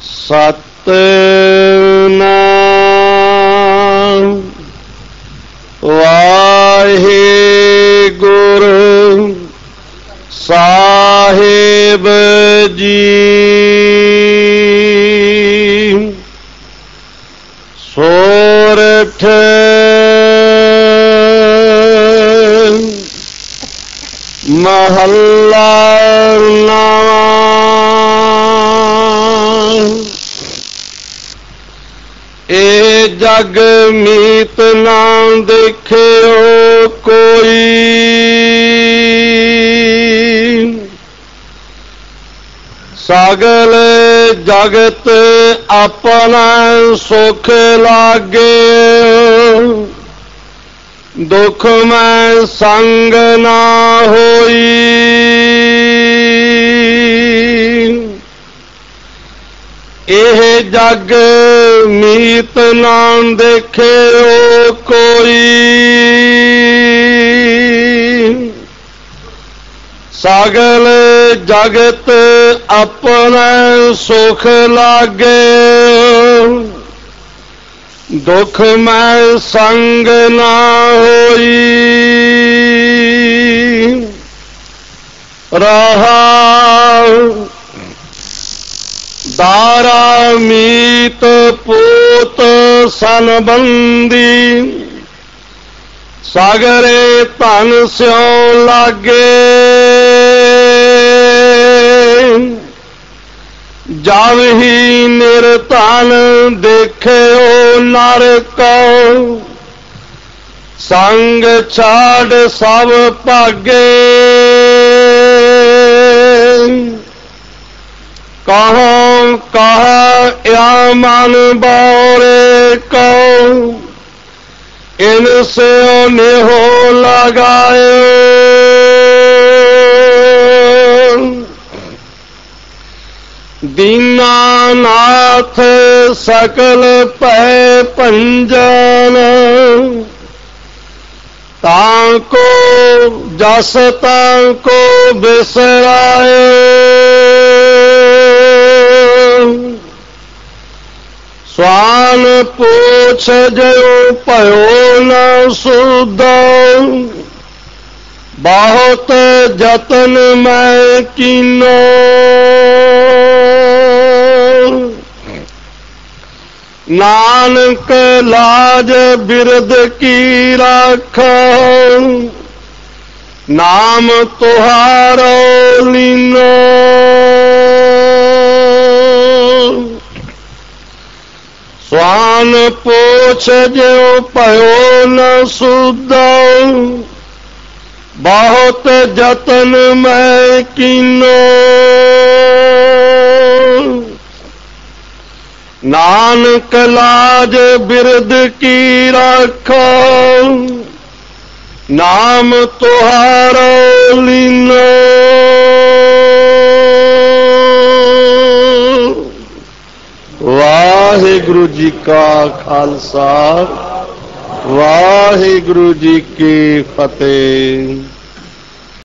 ਸਤਿਨਾਮ ਵਾਹਿਗੁਰੂ ਸਾਹਿਬ ਜੀ। ਸੋਰਠ ਮਹੱਲਾ ਨਵਾਂ। ਇਹ ਜਗ ਮੀਤ ਨਾ ਦੇਖਿਓ ਕੋਈ, ਸਗਲ ਜਗਤ ਆਪਣਾ ਸੁਖ ਲਾਗੇ। ਦੁਖ ਮੈਂ ਸੰਗ ਨਾ ਹੋਈ, ਇਹ ਜਗ ਮੀਤ ਨਾ ਦੇਖਿਓ ਕੋਈ, ਸਗਲ ਜਗਤ ਆਪਣਾ ਸੁਖ ਲਾਗੇ। ਦੁਖ ਮੈਂ ਸੰਗ ਨਾ ਹੋਈ। ਰਹਾਉ ਦਾਰਾ ਮੀਤ ਪੂਤ ਸੰਬੰਧੀ, ਸਾਗਰੇ ਧਨ ਸਿਉ ਲਾਗੇ। ਜਬ ਹੀ ਨਿਰਧਨ ਦੇਖਿਓ ਨਰ ਕਉ, ਸੰਗ ਛਾੜ ਸਭ ਭਾਗੇ। ਕਹੋ ਕਹ ਯਾ ਮਨ ਬੋਰੇ ਕਉ, ਇਨ ਸਿਉ ਨਿਹੋ ਲਗਾਇਓ। ਦੀਨਾਨਾਥ ਸਕਲ ਭੈ ਭੰਜਨ, ਤਾਂ ਕੋ ਜਸ ਤਾਂ ਕੋ ਬਿਸਰਾਇਓ। ਸਵਾਨ ਪੁੱਛ ਜਿਉ ਭਇਓ ਨ ਸੁਧੋ, ਬਹੁਤ ਜਤਨ ਮੈਂ ਕੀਨੋ। ਨਾਨਕ ਲਾਜ ਬਿਰਦ ਕੀ ਰਾਖੋ, ਨਾਮ ਤੁਹਾਰੋ ਲੀਨੋ। ਸਵਾਨ ਪੁੱਛ ਜਿਉ ਭਇਓ ਨ ਸੁਧੋ, ਬਹੁਤ ਜਤਨ ਮੈਂ ਕੀਨੋ। ਨਾਨਕ ਲਾਜ ਬਿਰਦ ਕੀ ਰਾਖੋ, ਨਾਮ ਤੁਹਾਰੋ ਲੀਨੋ। ਵਾਹਿਗੁਰੂ ਜੀ ਕਾ ਖਾਲਸਾ, ਵਾਹਿਗੁਰੂ ਜੀ ਕੀ ਫਤਿਹ।